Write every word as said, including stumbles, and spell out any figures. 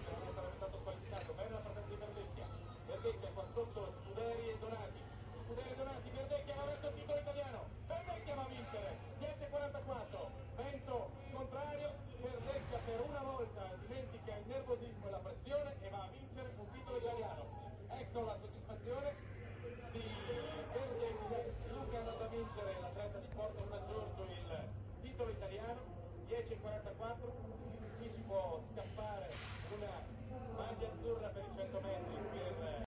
non sarebbe stato qualificato. Bene la presenza di Verdecchia. Verdecchia qua sotto Scuderi e Donati. Scuderi e Donati, Verdecchia va verso il titolo italiano. Verdecchia va a vincere. dieci e quarantaquattro. Vento contrario. Verdecchia per una volta dimentica il nervosismo e la pressione e va a vincere un titolo italiano. Ecco la soddisfazione di Verdecchia. Luca è andato a vincere, l'atleta di Porto San Giorgio, il titolo italiano. dieci e quarantaquattro. Qui ci può scappare una maglia azzurra per i cento metri per